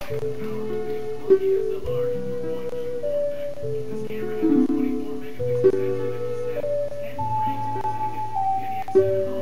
DSLR is 4.24 meg. This camera has a 24 megapixel sensor that can snap 10 frames per second. The NEX7